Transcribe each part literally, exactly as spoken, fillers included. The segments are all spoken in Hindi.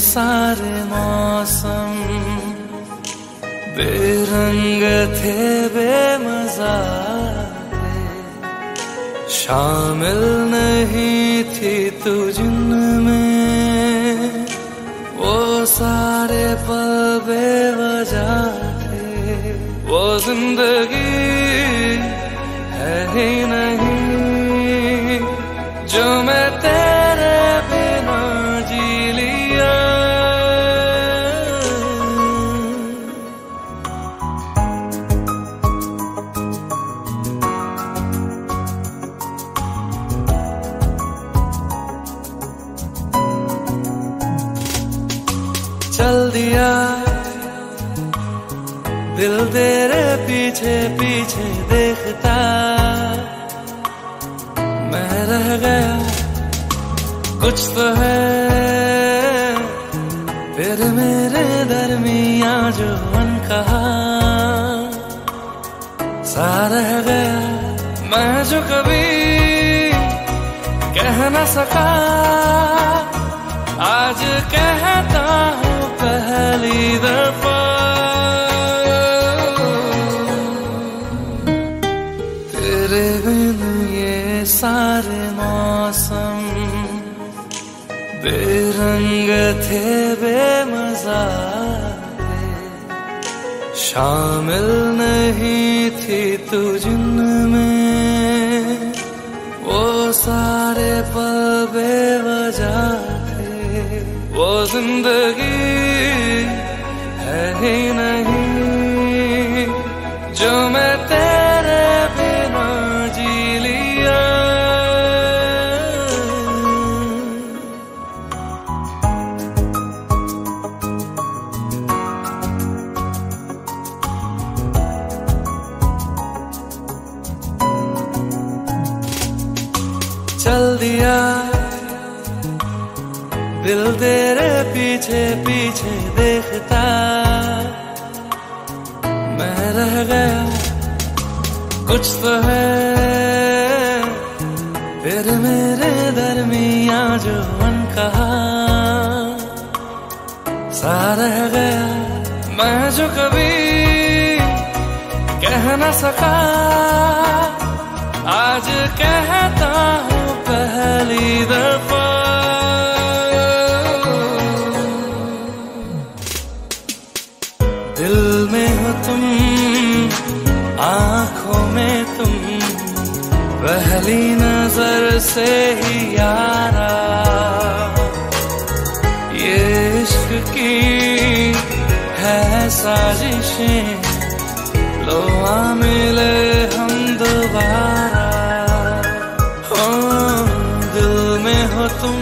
सारे मौसम बेरंग थे, बेमजा थे, शामिल नहीं थी तू जिनमें, वो सारे पल बेवजह थे। वो जिंदगी है ही नहीं जो मैं तेरे बिना जी लिया। चल दिया दिल तेरे पीछे पीछे देखता, मैं रह गया कुछ तो है फिर मेरे दरमिया जो अनकहा सा रह गया। मैं जो कभी कह न सका आज कहता हूँ पहली दफा। तेरे बिन ये सारे मौसम बेरंग थे, बेमजा थे, शामिल नहीं थी तू जिनमें, वो सारे पल बेवजह थे। वो जिंदगी है ही नहीं जो मैं तेरे बिना जी लिया। चल दिया दिल तेरे पीछे पीछे देखता, मैं रह गया कुछ तो है फिर मेरे दरमिया जो अनकहा सा रह गया। मैं जो कभी कह न सका आज कहता हूँ पहली दफा। दिल में हो तुम, आँखों में तुम, पहली नजर से ही यारा, ये इश्क की है साजिशें, लो आ मिले हम दोबारा। हो दिल में हो तुम,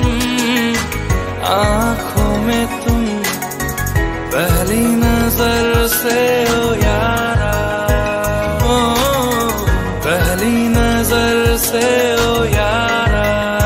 आँखों में तुम, पहली नजर से ओ यारा, ओ पहली नजर से ओ यारा।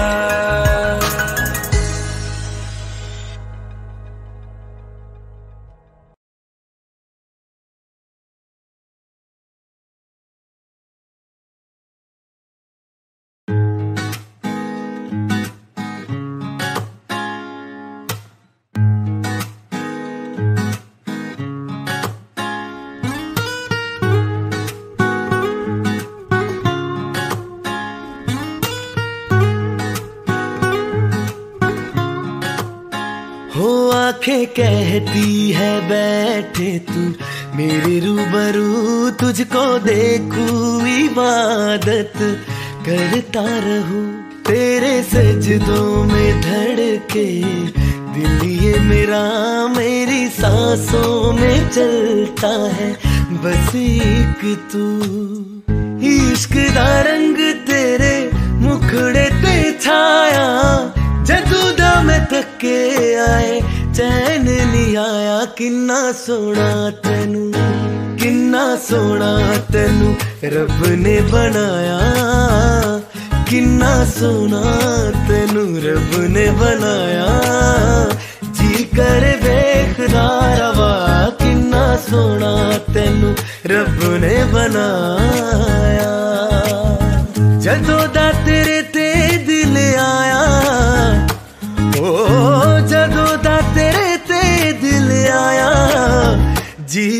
आंखें कहती है बैठे तू मेरे रूबरू, तुझको देखूं इबादत करता रहूं, तेरे सजदों में धड़के दिल ये मेरा, मेरी सांसों में चलता है बस एक तू। इश्क दा रंग तेरे मुखड़े ते छाया, जदू दा मैं थके आए चैन नहीं आया। किन्ना सोना तेनू, किन्ना सोना तेनू रब ने बनाया, किन्ना सोना तेनू रब ने बनाया। जी कर वेखदा रवा, किन्ना सोना तेनू रब ने बनाया। जदों दा तेरे ते दिल आया, ओ जदों दा तेरे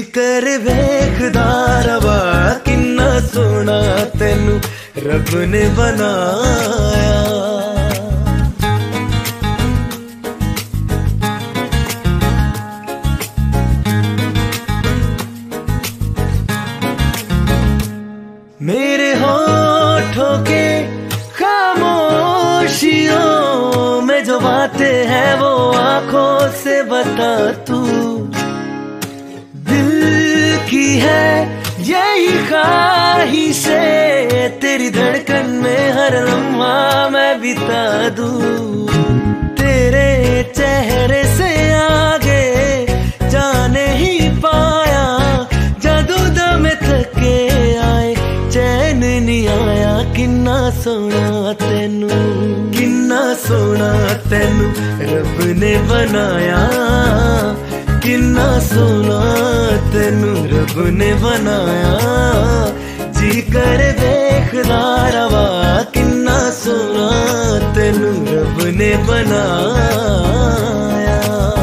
कर वेखदा रवा किन्ना सोना तेनू रब ने बनाया। मेरे होठों के खामोशियों में जो बातें हैं वो आंखों से बता तू। दिल की है यही ख्वाहिशें तेरी धड़कन में हर लम्हा मैं बिता दूं। तेरे चेहरे से आगे जाने ही पाया जादू दम थके आए चैन नहीं आया। किन्ना सोना तेनू किन्ना सोना तेनू रब ने बनाया। किन्ना सोना तेनू रब ने बनाया। जी कर देखदा रवा किन्ना सोना तेनू रब ने बनाया।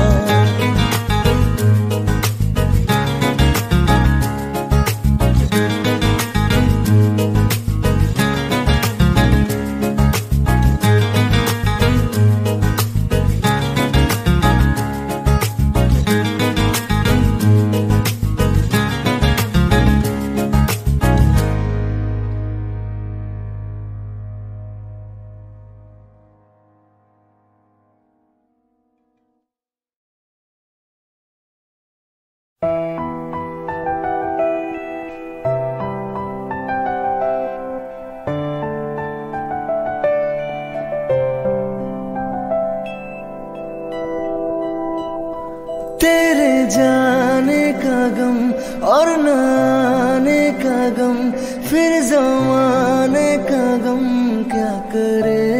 तेरे जाने का गम और न आने का गम फिर ज़माने का गम क्या करे।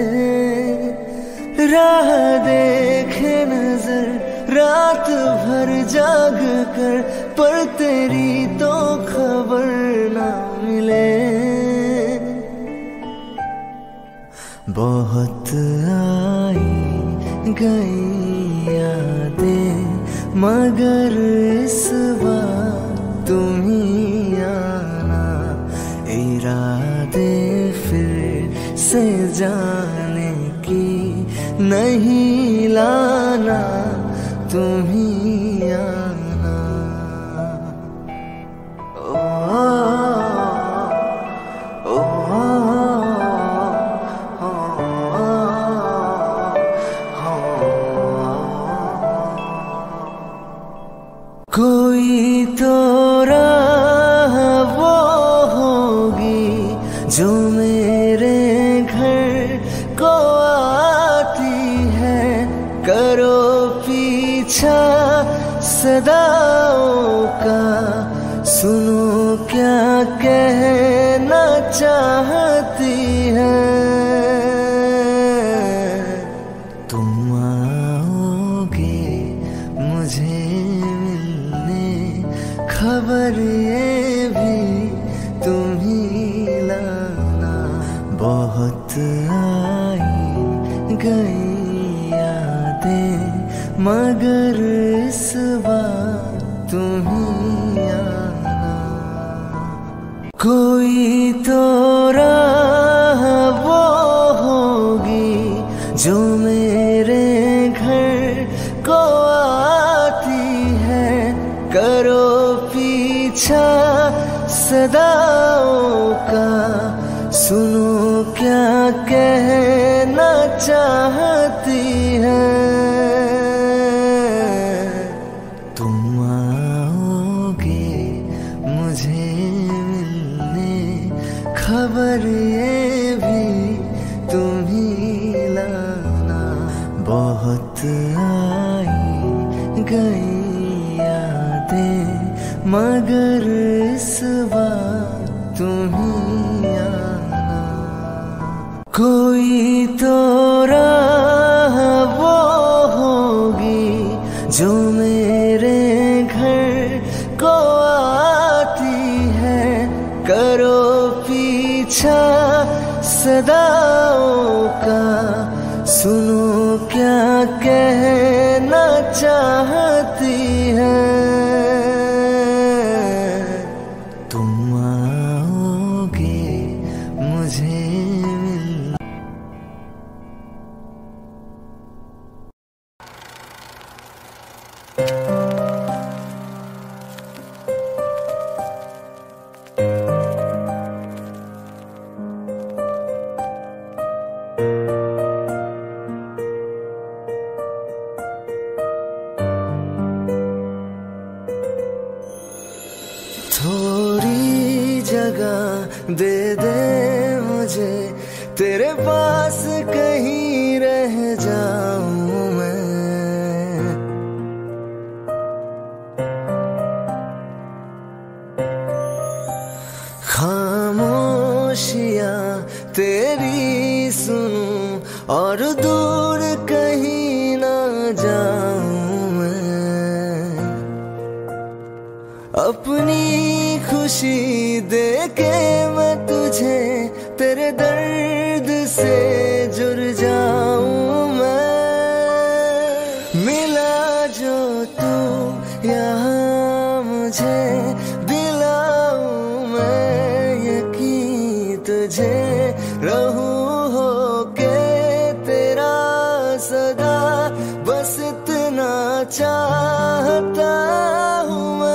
राह देखे नजर रात भर जाग कर पर तेरी तो खबर ना मिले। बहुत आई गई यादें मगर इस बार तुम ही आना। इरादे फिर से जाने की नहीं लाना तुम ही आना। ओ, ओ, ओ, ओ, ओ, कोई तो राह वो होगी जो मेरे घर को आती है। करो पीछा सदाओं का सुनो क्या कहना चाहती है। तुम आओगे मुझे खबर ये भी तुम ही लाना। बहुत आई गई यादें मगर इस बार तुम ही आना। कोई तो राह वो होगी जो मेरे घर को आती है। करो पीछा सदाओं का सुनो क्या कहना चाहती है। तुम आओगे मुझे मिलने खबर ये भी तुम ही लाना। बहुत आई गई मगर इस बार तुम ही आना। कोई तो राह वो होगी जो मेरे घर को आती है। करो पीछा सदाओं का सुनो क्या कहना चाहती है। थोड़ी जगह दे दे मुझे, तेरे पास कहीं रह जाऊं मैं। खामोशियां तेरी सुनूं और दूर कहीं ना जाऊं मैं। अपनी खुशी देके मैं तुझे तेरे दर्द से जुड़ जाऊं मैं। मिला जो तू यहाँ मुझे, दिलाऊं मैं यकीन तुझे, रहूं होके तेरा सदा, बस इतना चाहता हूँ मैं।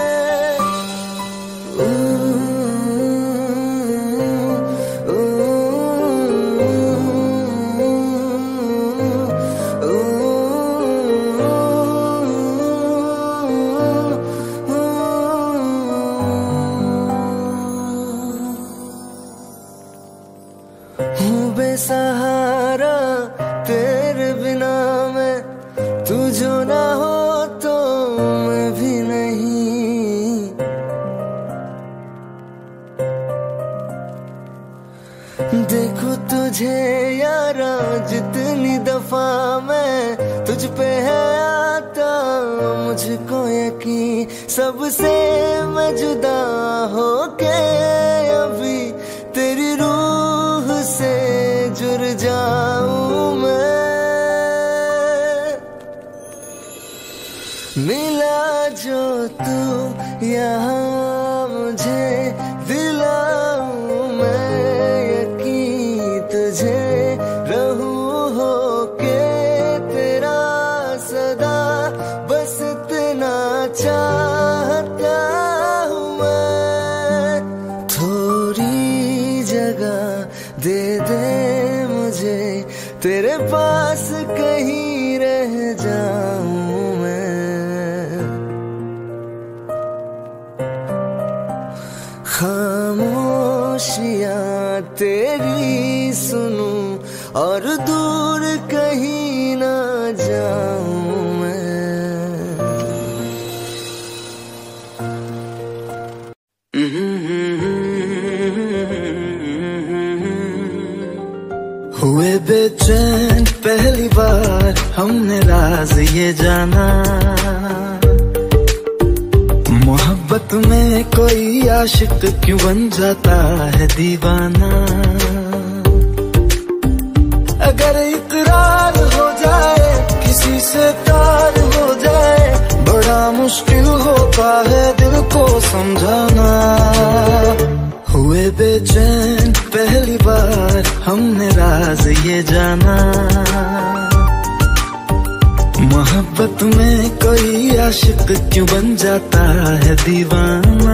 हूँ बेसहारा तेरे बिना मैं, तू जो ना हो तो मैं भी नहीं। देखो तुझे यारा जितनी दफा मैं तुझ पे है आता, मुझको यकीन सबसे मैं जुदा होके अभी तेरी रूह से जुड़ जाऊं मैं। मिला जो तू यहाँ मुझे, दिलाऊं मैं यकीन तुझे, रहूं होके तेरा सदा, बस इतना चाहता हूँ मैं। थोड़ी जगह दे दे मुझे, तेरे पास कहीं रह जाऊं मैं। खामोशियां तेरी सुनूं और दूर कहीं ना जाऊं मैं। हुए बेचैन पहली बार हमने राज ये जाना, मोहब्बत में कोई आशिक क्यों बन जाता है दीवाना। अगर इकरार हो जाए किसी से प्यार हो जाए, बड़ा मुश्किल होता है दिल को समझाना। हुए बेचैन पहली बार हमने राज ये जाना, मोहब्बत में कोई आशिक क्यों बन जाता है दीवाना।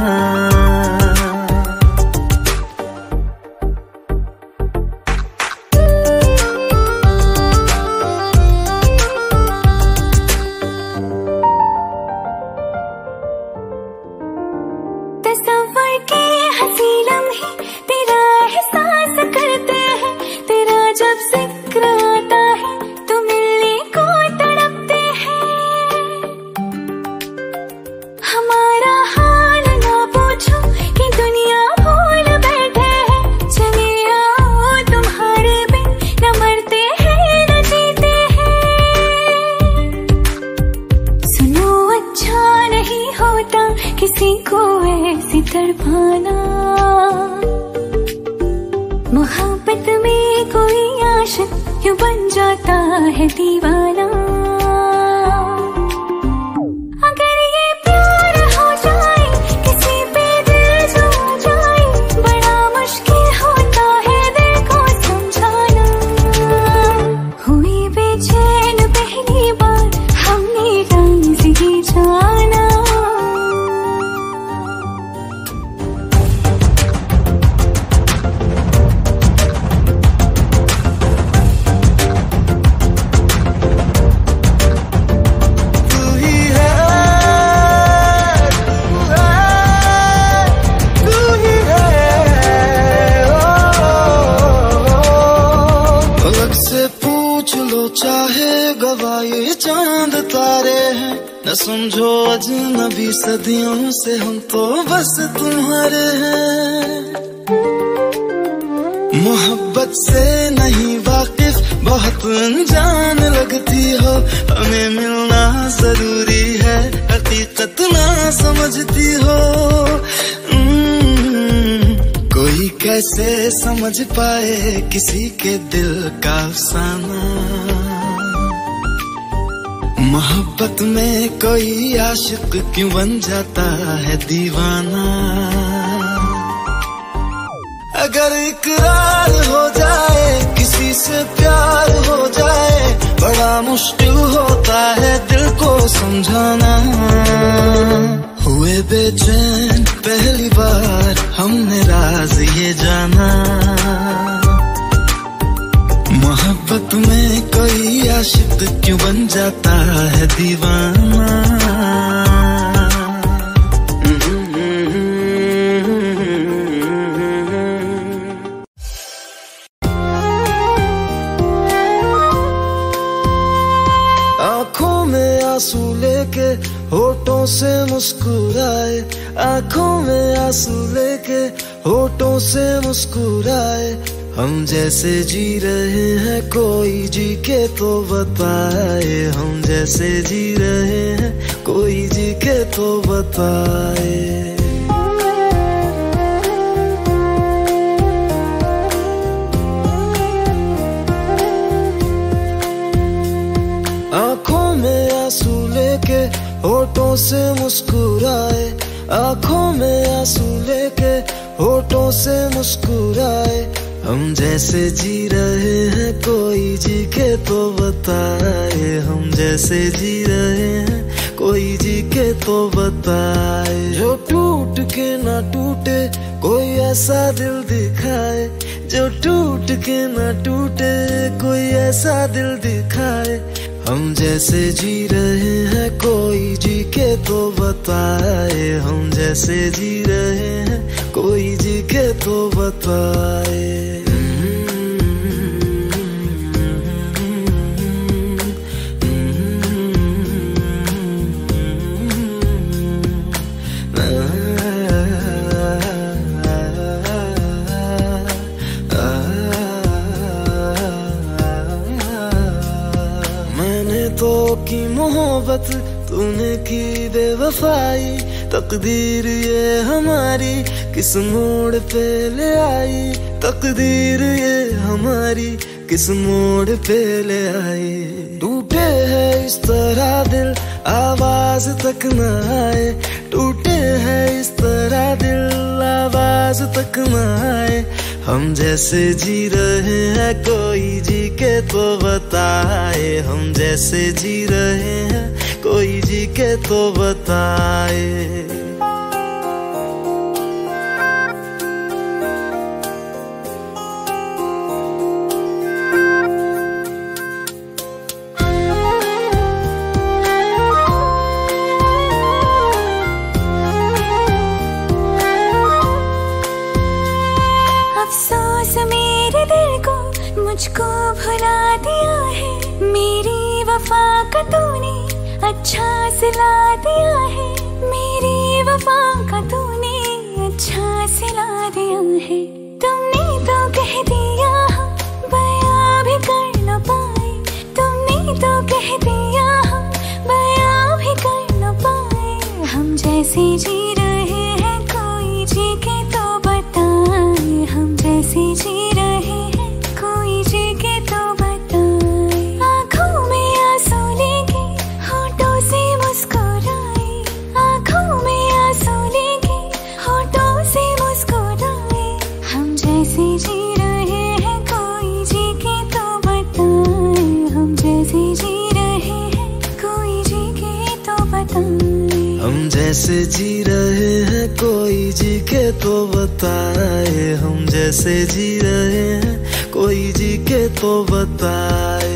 किसी को ऐसी तड़पाना, मोहब्बत में कोई आशिक क्यों बन जाता है दीवाना। अगर ये प्यार हो जाए किसी पे दिल जो जाए, बड़ा मुश्किल होता है दिल को समझाना। हुई बेचैन पहली बार हमने राज ये जाना, न समझो अजनबी सदियों से हम तो बस तुम्हारे हैं। मोहब्बत से नहीं वाकिफ बहुत अनजान लगती हो, हमें मिलना जरूरी है हकीकत ना समझती हो। कोई कैसे समझ पाए किसी के दिल का अफसाना, मोहब्बत में कोई आशिक क्यों बन जाता है दीवाना। अगर इकरार हो जाए किसी से प्यार हो जाए, बड़ा मुश्किल होता है दिल को समझाना। हुए बेचैन पहली बार हमने राज ये जाना, मोहब्बत में कोई आशिक क्यों बन जाता है दीवाना। आँखों में आंसू लेके होठों से मुस्कुराए, आँखों में आंसू लेके होठों से मुस्कुराए। हम जैसे जी रहे हैं कोई जी के तो बताए, हम जैसे जी रहे हैं कोई जी के तो बताए। आँखों में आंसू लेके होठों से मुस्कुराए, आँखों में आंसू लेके होठों से मुस्कुराए। हम जैसे जी रहे हैं कोई जी के तो बताए, हम जैसे जी रहे हैं कोई जी के तो बताए। जो टूट के ना टूटे कोई ऐसा दिल दिखाए, जो टूट के ना टूटे कोई ऐसा दिल दिखाए। हम जैसे जी रहे हैं कोई जी के तो बताए, हम जैसे जी रहे हैं कोई जी के तो बताए। तो की मोहब्बत तूने की बेवफाई, तकदीर ये हमारी किस मोड़ पे ले आई, तकदीर ये हमारी किस मोड़ पे ले आई। टूटे है इस तरह दिल आवाज तक न आए, टूटे है इस तरह दिल आवाज तक न आए। हम जैसे जी रहे हैं कोई जी के तो बताए, हम जैसे जी रहे हैं कोई जी के तो बताए। मुझको भुला दिया है, मेरी वफा का तूने अच्छा सिला दिया है, मेरी वफा का तूने अच्छा सिला दिया है। तुमने तो कह दिया हम बयां भी कर न पाए, तुमने तो कह दिया हम बयां भी कर न पाए। हम जैसे जी रहे हैं कोई जी के तो बताए, हम जैसे जी रहे हैं कोई जी के तो बताए। आँखों में आंसू लेके होठों से मुस्कुराए, आँखों में आंसू लेके होठों से मुस्कुराए। हम जैसे जी रहे हैं कोई जी के तो बताए, हम जैसे जी रहे हैं कोई जी के तो बताए। हम जैसे जी रहे हैं कोई जी के तो बताए, हम जैसे जी रहे हैं कोई जी के तो बताए।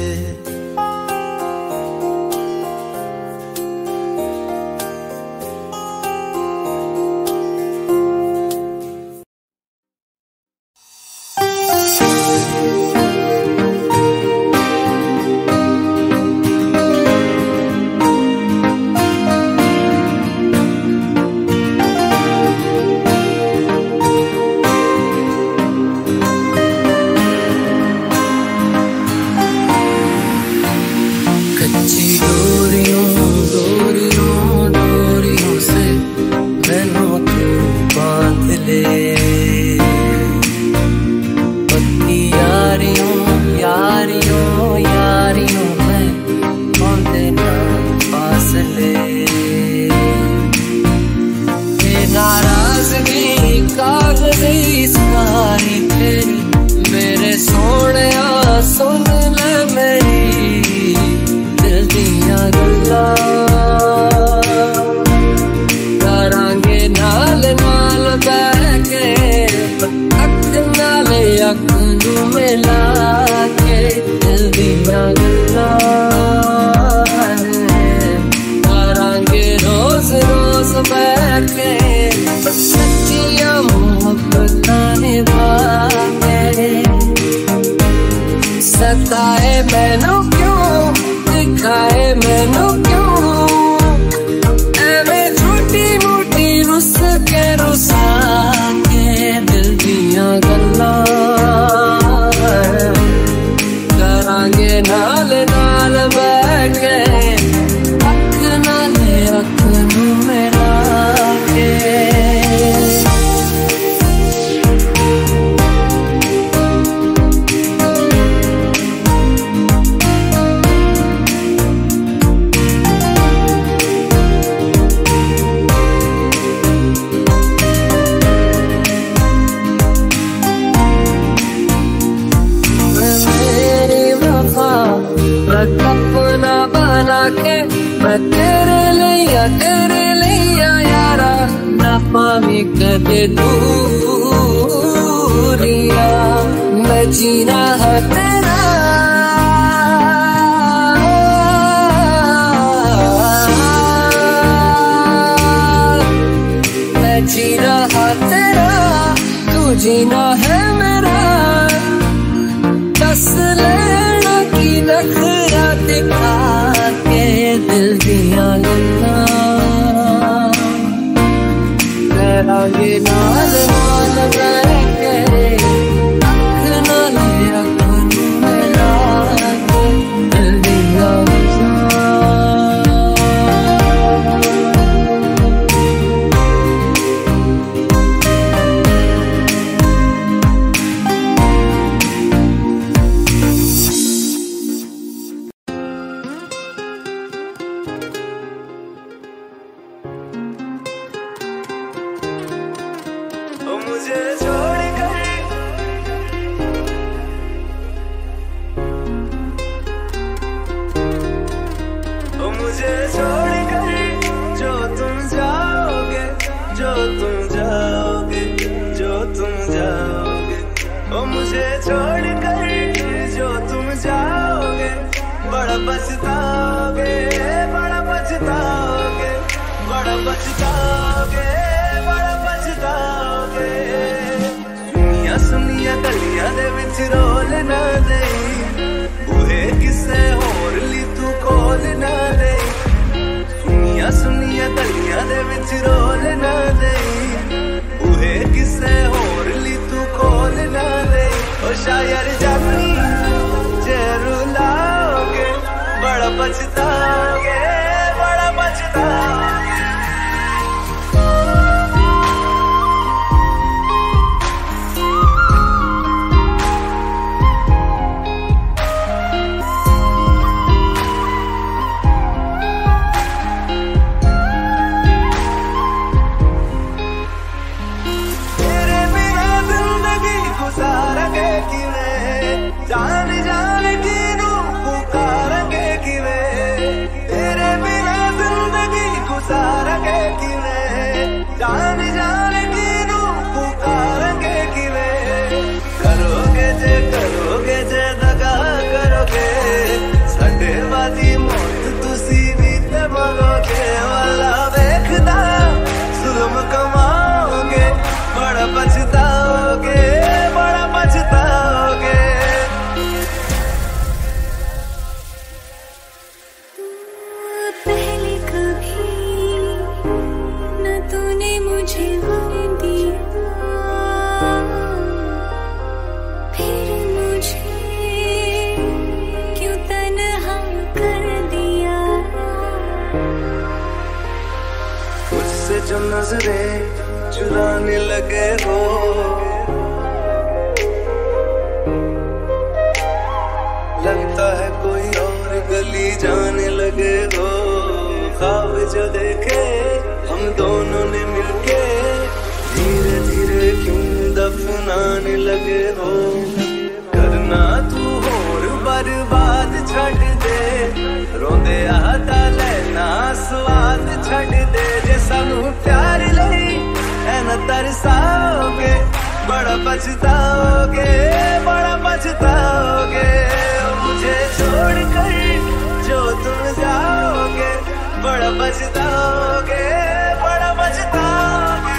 नाराजगी कागज़ी सवारी तेरी, मेरे सोने सुन ले मेरी दिल दियां गल्लां। करांगे नाल नाल बैठ के अख नाल अख नूं मिला के दिल दियां गल्लां। करांगे रोज रोज बैठ के सच्चियां मोहब्बतां निभा के। सताए मैनू क्यों, दिखाए मैनू क्यों, एवें छोटी मोटी रुस के रुसा के दिल दियां गल्लां। करांगे नाल नाल बैठ के अख नाल अख नूं मिला के। अपना बना के मैं तेरे लिया तेरे लिया यारा, ना पावी कदे दूरिया। मैं जीना है तेरा, मैं जीना है तेरा, तू जीना है मेरा। दस लेना की नखरा दिखा के दिल दियां गल्लां। करांगे नाल नाल बैठ के अख नाल अख नूं मिला के दिल दियां मुझे छोड़ कर, ओ मुझे छोड़ कर जो तुम जाओगे, जो तुम जाओगे, जो तुम जाओगे। ओ मुझे छोड़ कर जो तुम जाओगे, बड़ा पछताओगे, बड़ा पछताओगे, बड़ा पछताओगे, बड़ा पछताओगे। सुनिया सुनिया गलियां दे विच रोल ना दे, बूहे किसे होर ली तू खोल ना दे। सुनिया सुनिया गलियां दे विच रोल ना दे, बूहे किसे होर ली तू खोल ना दे। ओ शायर जानी जे रुलाओगे, बड़ा पछताओगे, बड़ा पछताओगे। जान जान किनू पुकारेंगे किवें, तेरे बिना जिंदगी गुजारेंगे किवें। जान जान किनू पुकारेंगे किवें, करोगे जे करोगे जे दगा करोगे, साडे वाली मौत तुसी भी ते मरोगे। वाला वेखदा जुल्म कमाओगे, बड़ा पछताओगे, बड़ा पछताओगे। पहले कभी न तूने मुझे गम दिया, फिर मुझे क्यों तन्हा कर दिया। मुझसे जो नजरें चुराने लगे हो, लगता है कोई और गली जाने लगे हो। ख्वाब जो देखे हम दोनों ने मिलके, हो करना तू होर बर्बाद छड़ दे रोंदे आता लेना स्वाद छड़ दे जे सानू प्यार लई ऐना तरसाओगे बड़ा पछताओगे बड़ा पछताओगे मुझे छोड़ कर जो तुम जाओगे बड़ा पछताओगे बड़ा पछताओगे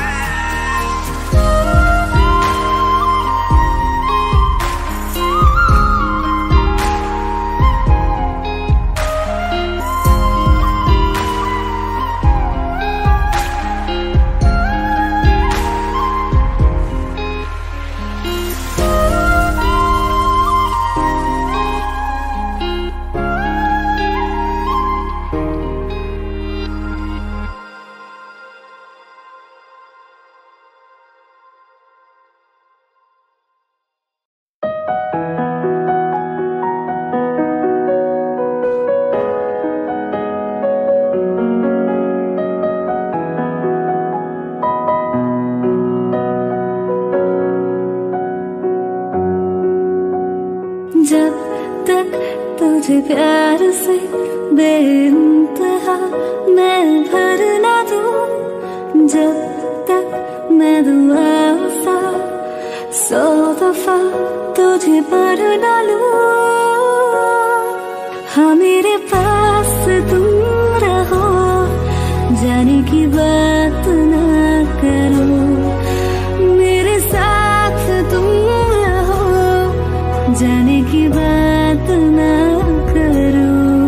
जब तक तुझे प्यार से बेइंतहा मैं भर ना दूं जब तक मैं दुआ सा सौ दफा तुझे पर डालूं हाँ मेरे पास तुम रहो जाने की बात ना करो मेरे साथ तुम रहो जाने की बात ना करो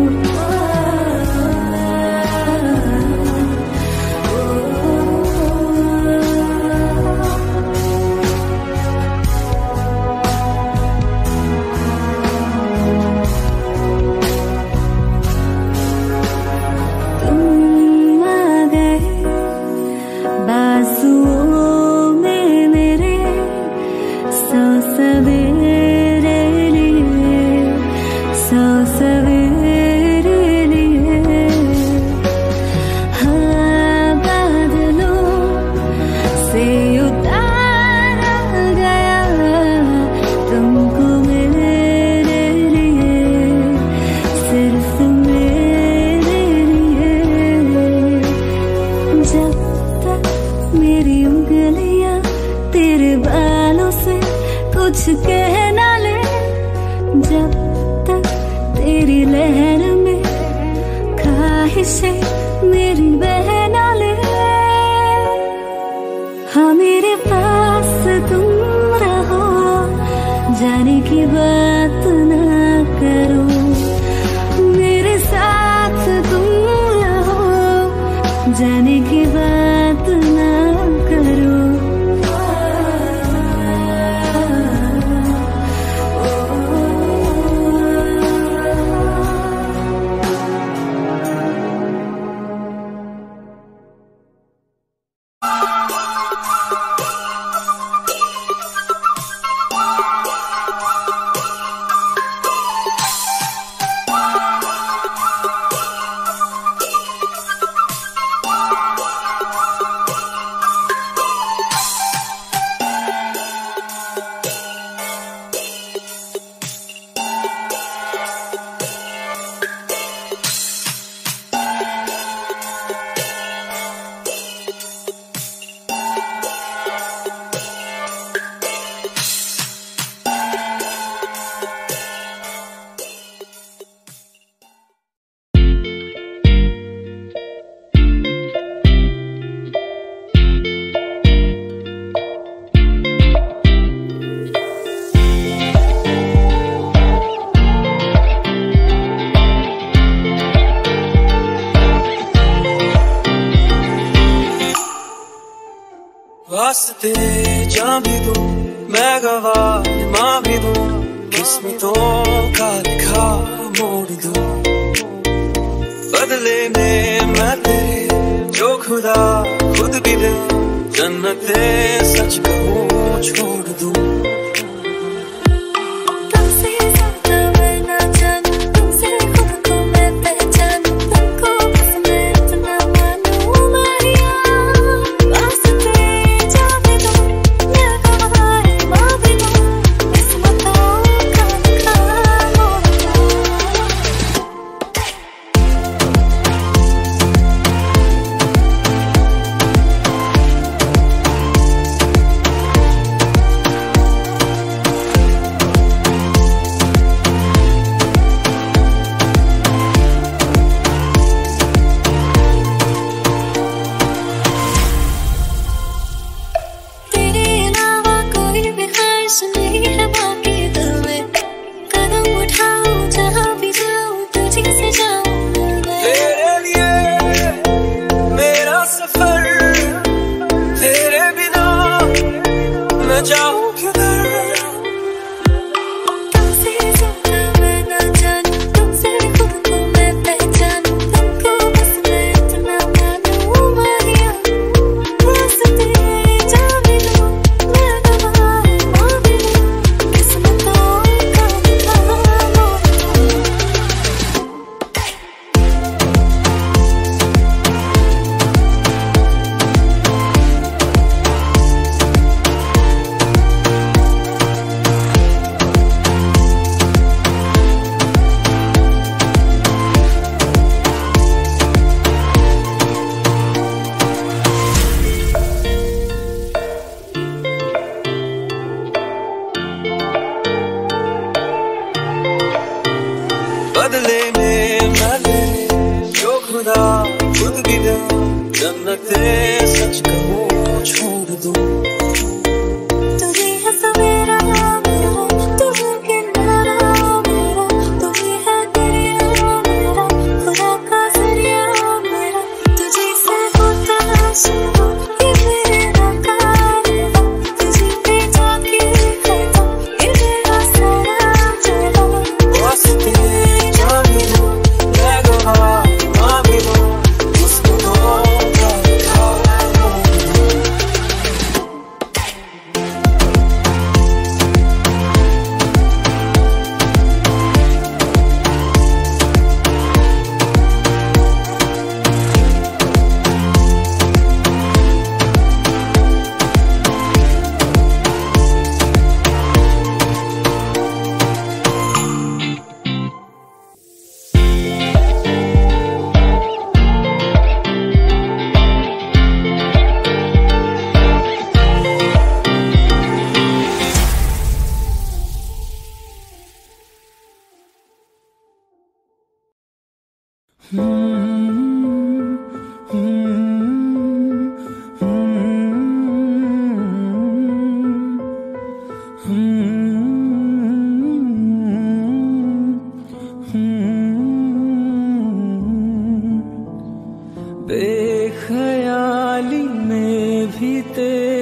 तुम आ गए बाजुओं में मेरे सौ सवेरे सौ सवेरे लिए हाँ बादलों से उतारा गया तुमको मेरे लिए सिर्फ मेरे लिए जब तक मेरी उंगलियां तेरे बालों से कुछ कह ना ले जब तक तेरी लहर में ख्वाहिशें मेरी बह ना ले हाँ मेरे पास तुम रहो जाने की बात ना करो मेरे साथ तुम रहो जाने की बात ना करो वास्ते जा भी दूं मैं गवाह माँ भी दूं किस्मतों का लिखा मोड़ दूं बदले में मैं तेरे जो खुदा खुद भी दे जन्नते सच कहूँ छोड़ दूं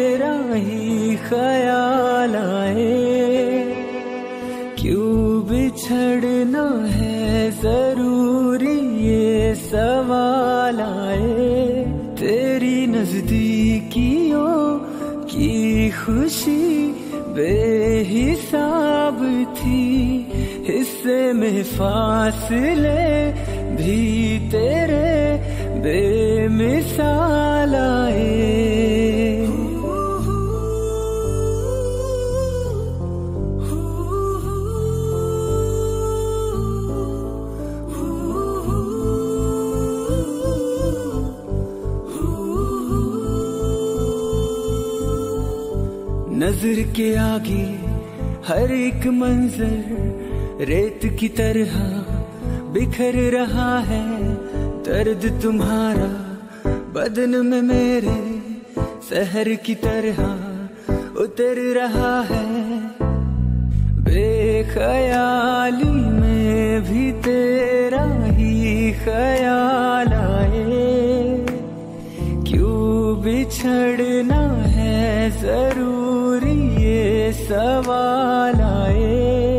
तेरा ही ख्याल आए, क्यों बिछड़ना है जरूरी ये सवाल आए। तेरी नजदीकियों की खुशी बेहिसाब थी, हिस्से में फासले भी तेरे बेमिसाल आए। नजर के आगे हर एक मंजर रेत की तरह बिखर रहा है, दर्द तुम्हारा बदन में मेरे शहर की तरह उतर रहा है। बेख्याली में भी तेरा ही ख्याल आए, क्यों बिछड़ना है जरूरी ये सवाल आए।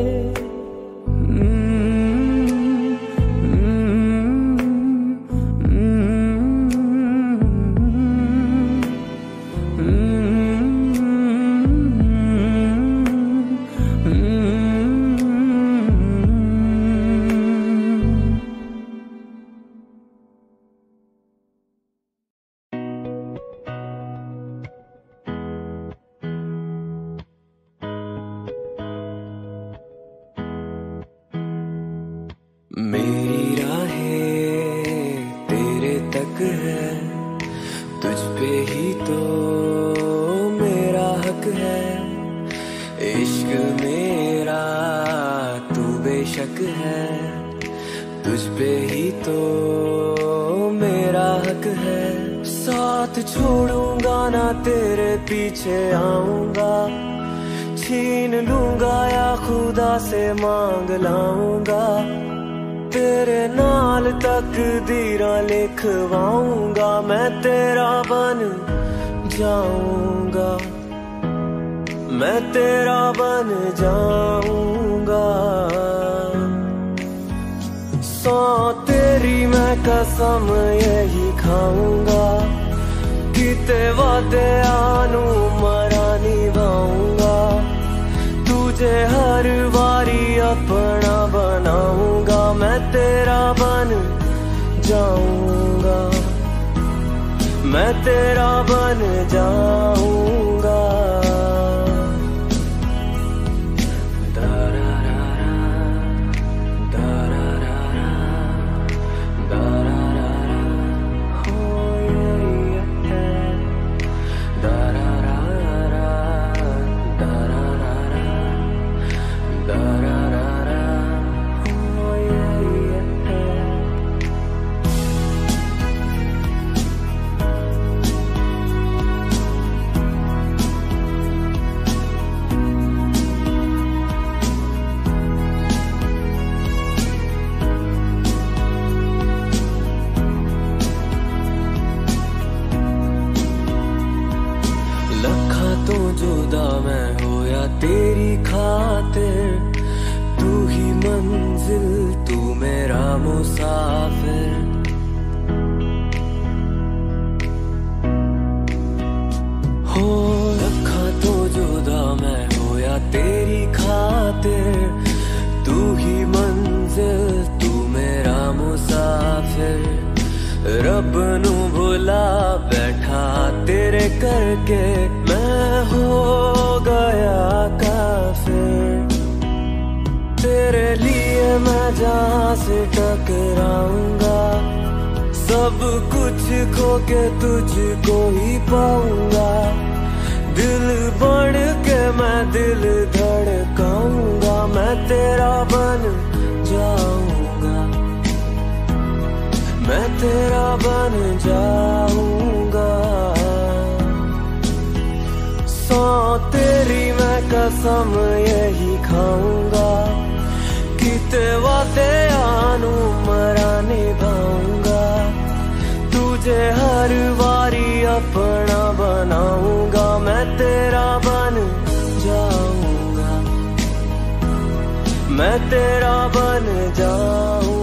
मेरी राहें तेरे तक है, तुझ पे ही तो मेरा हक है। इश्क मेरा तू बेशक है, तुझ पे ही तो मेरा हक है। साथ छोड़ूंगा ना तेरे पीछे आऊंगा, छीन लूंगा या खुदा से मांग लाऊंगा। तेरे नाल तकदीरा लिखवाऊंगा, मैं तेरा बन जाऊंगा, मैं तेरा बन जाऊंगा। सौ तेरी मैं कसम यही खाऊंगा, किते वादे आनू मरा निभाऊंगा। तुझे हर बारी अपना बनाऊंगा, मैं तेरा बन जाऊंगा, मैं तेरा बन जाऊंगा। तेरी खातिर तू ही मंजिल, तू मेरा मुसाफिर। हो रखा तो जुदा मैं हो या तेरी खातिर, तू ही मंजिल, तू मेरा मुसाफिर। रब नू भुला बैठा तेरे करके, मैं हो गया काफिर। तेरे लिए मैं जहाँ से टकराऊंगा, सब कुछ खो के तुझको ही पाऊंगा। दिल बढ़ के मैं दिल धड़काऊंगा, मैं तेरा बन जाऊंगा, मैं तेरा बन जाऊंगा। सौ तेरी मैं कसम यही खाऊंगा, किते वादे आनू मरा निभाऊंगा। तुझे हर बारी अपना बनाऊंगा, मैं तेरा बन जाऊंगा, मैं तेरा बन जाऊंगा।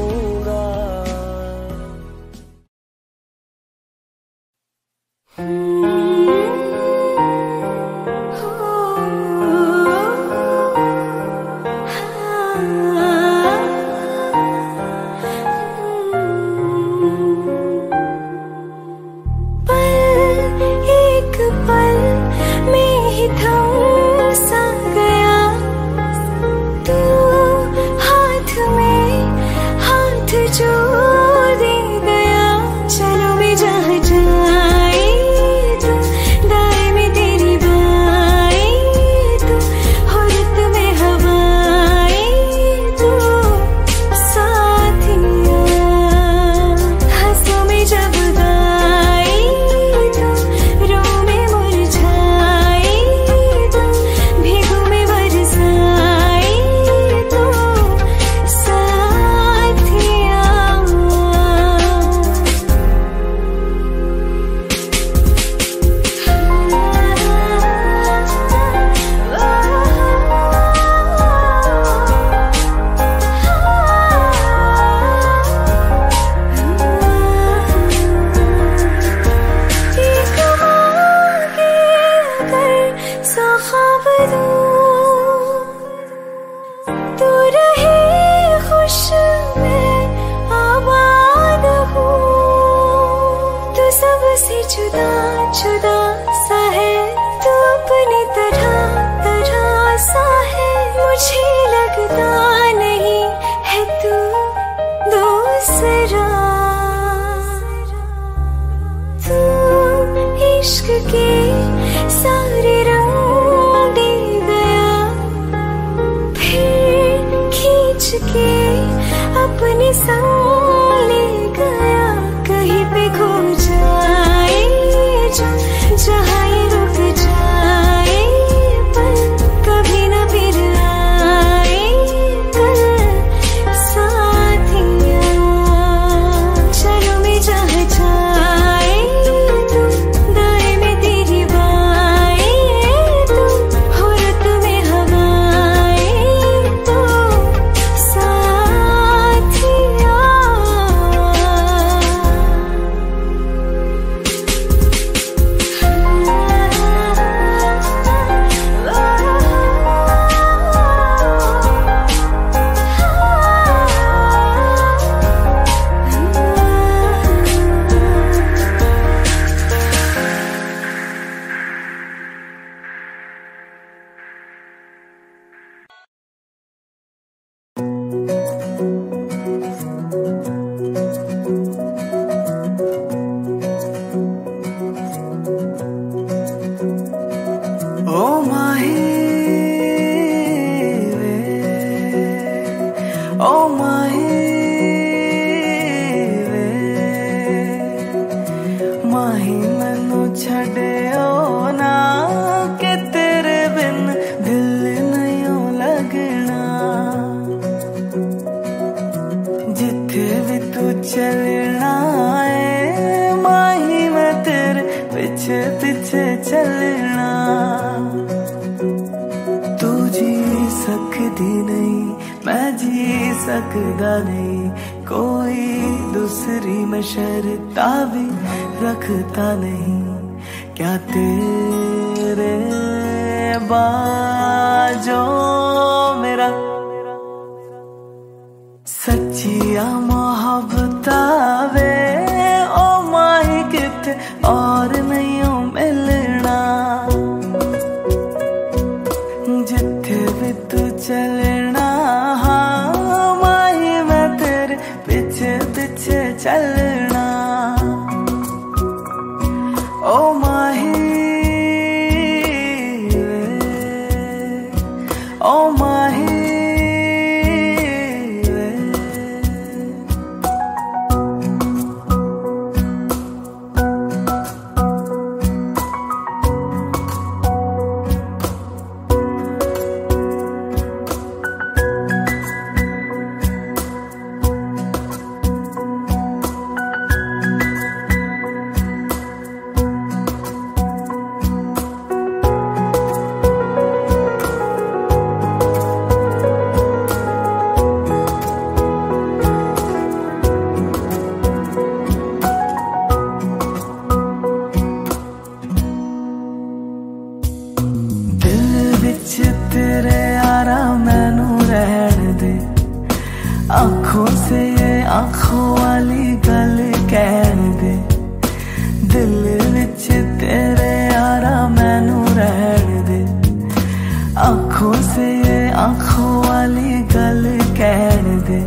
विच तेरे यारा मैनू रहन दे, आंखों से ये आंखों वाली गल कहन दे। दिल विच तेरे यारा मैनू रहन दे, आंखों से ये आंखों वाली गल कहन दे।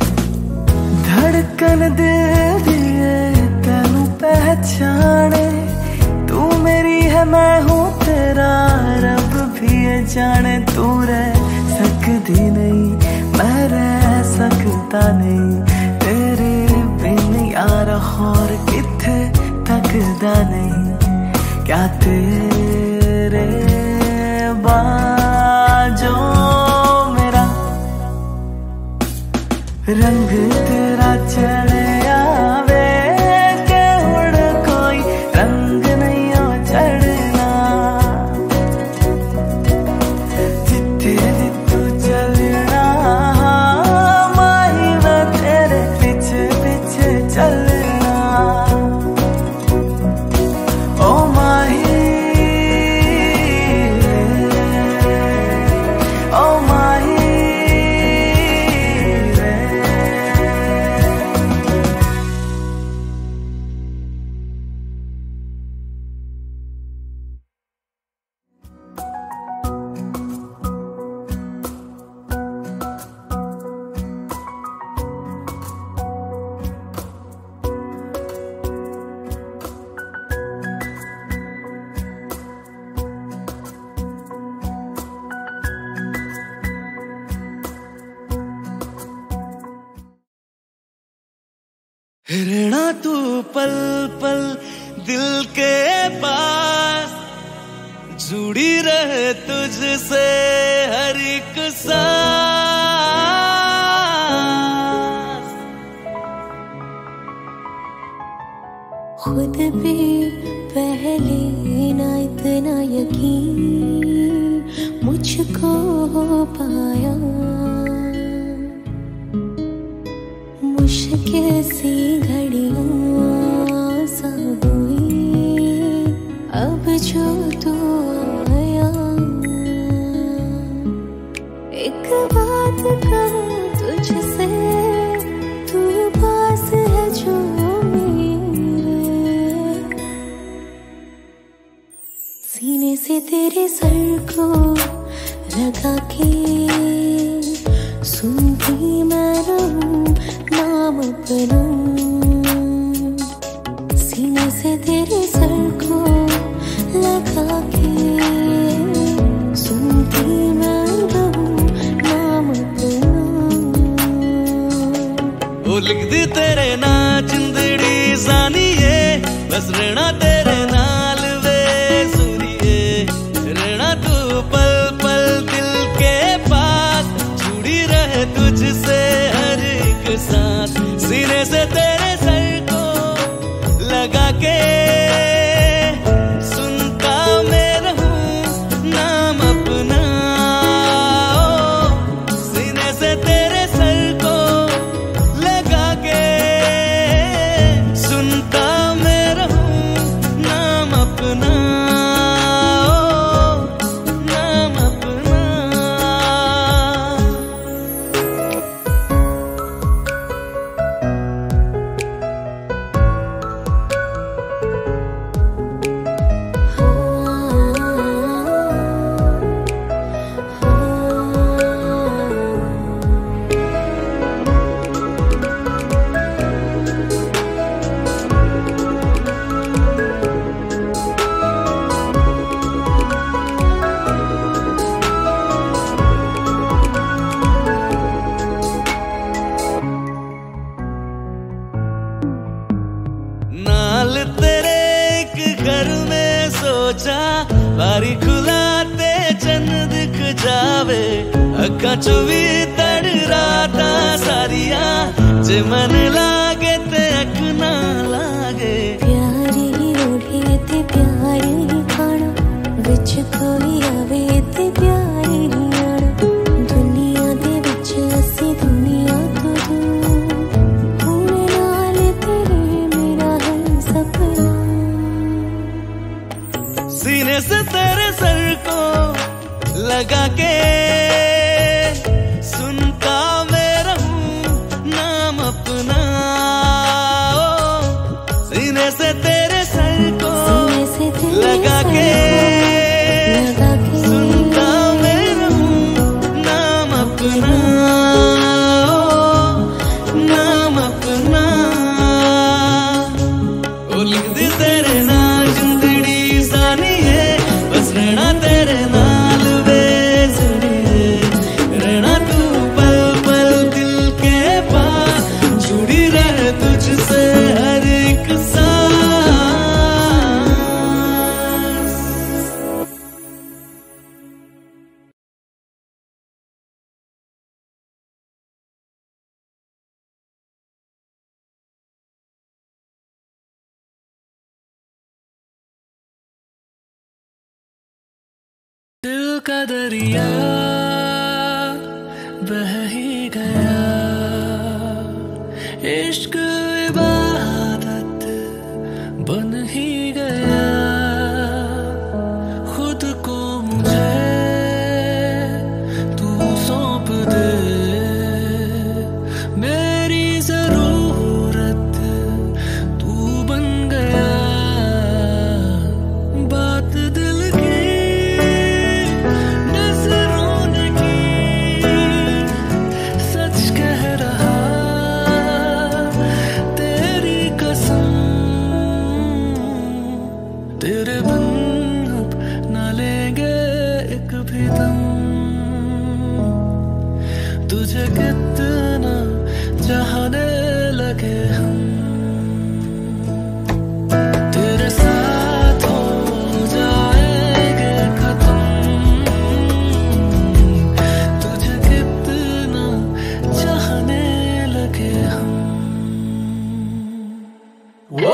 धड़कन दिल दी तेनू पहचाने, तू मेरी है मैं हूँ तेरा, रब भी ये जाने। तू रह सकती नहीं मैं रह सकता नहीं, तेरे बिन यार और किथे तकदा नहीं। क्या तेरे बाजो मेरा रंग तेरा चढ़े आवे के उड़ कोई रंग नहीं हो चढ़ना। जिथे जितू चलना माही मैं तेरे पीछे पीछे चलना। ओ माही ओ माही रहना तू पल पल दिल के पास, जुड़ी रहे तुझसे हर एक सांस। खुद भी पहले ना इतना यकीन मुझको हो पाया, मुश्किल सी घड़ियां सा हुई अब जो तू आया। एक बात कहूं तुझसे, तू पास है जो मेरे, सीने से तेरे सर को लगा के सुनती मैं रहूं नाम अपना। सीने से तेरे सर को लगा के सुनती मैं रहूं नाम अपना। वो लिख दी तेरे ना जिंदड़ी सानिए, बस रहना तेरे नाल वे सुनिए। रहना तू पल पल दिल के पास, जुड़ी रहे तुझसे हर एक सांस। सीने से तेरे सर को लगा के सुनता मैं रहूं नाम अपना। सीने से तेरे सर को लगा के सुनता मैं रहूं नाम अपना, नाम अपना। नाल तेरे एक घर में सोचा, बारी खुलाते चंद दिख जावे। अखा चो भी तड़ राता सारिया, जे मन लागे ते अख ना लागे। प्यारी ओढ़े ते प्यारी खाना, विच कोई आवे ते प्यारी आना। दुनिया दे विच असी दुनिया तो दूर, हुण नाल तेरे मेरा है सपना। सीने से तेरे सर को लगा के सुनता मैं रहूं नाम अपना, सीने से तेरे सर को लगा के सुनता मैं रहूं नाम अपना, नाम अपना। ओ लिख दी तेरे नाल जिंदड़ी सानी है, बस रहना तेरे नाल बेसुरी, रहना तू पल पल दिल के पास, जुड़ी रहे तुझसे हर एक सांस। दिल का दरिया बह ही गया, इश्क इबादत बन ही गया, खुद को मुझे तू सौंप दे, मेरी जरूरत तू बन गया, बात दिल की तेरे बिन अब ना लेंगे एक भी दम, तुझे कितना चाहने लगे हम, तेरे साथ हो जाएंगे खत्म, तुझे कितना चाहने लगे हम। वो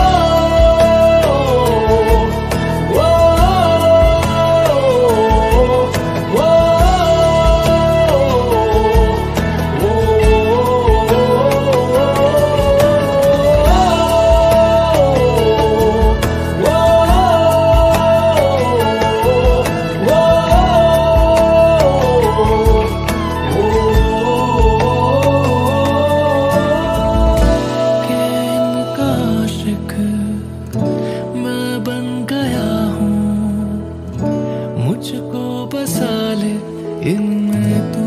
मुझको बसा ले इनमें तू,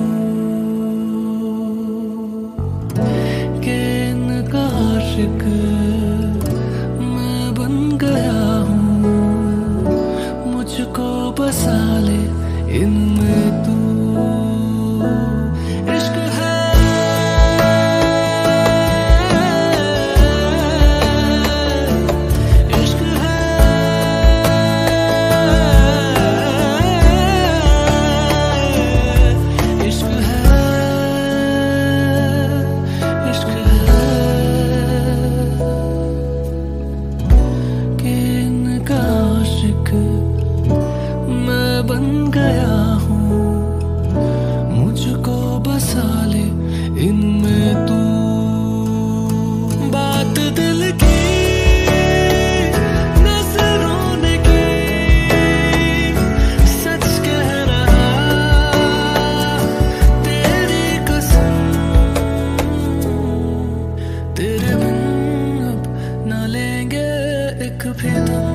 के इनका आशिक मैं बन गया हूँ, मुझको बसा ले इनमें तू। इश्क है बन गया हूँ, मुझको बसा ले इनमें तू, बात दिल की नजरों ने की, सच कह रहा तेरी कसम, तेरे बिन अब ना लेंगे एक भी दम,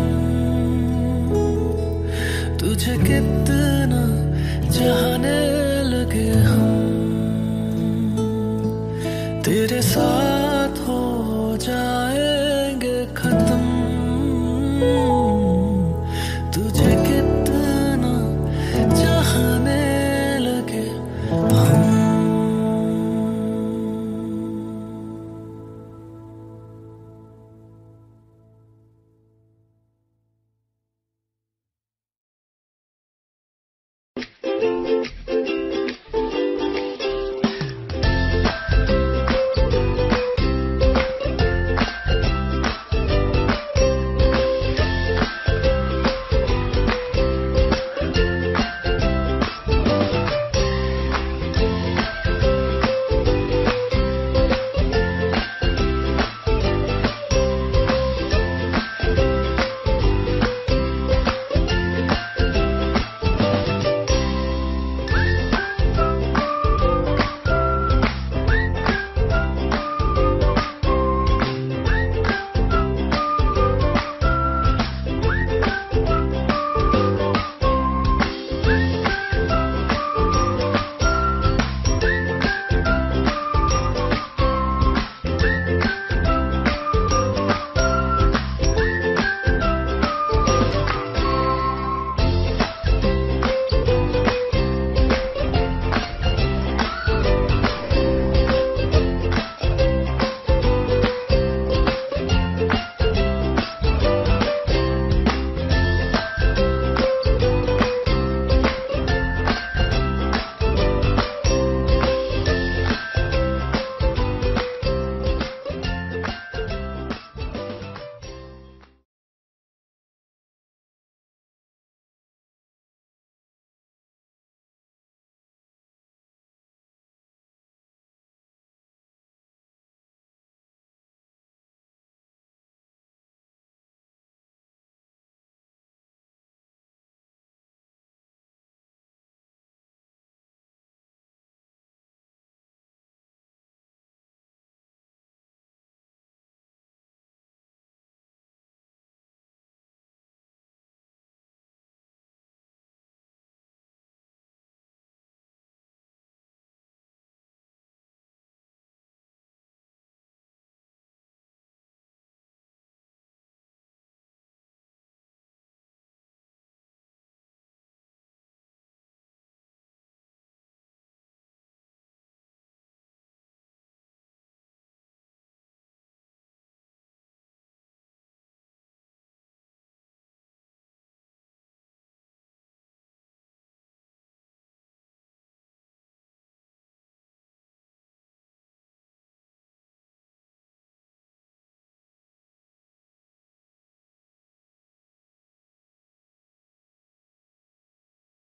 तुझे कितना चाहने लगे हम, तेरे साथ हो जा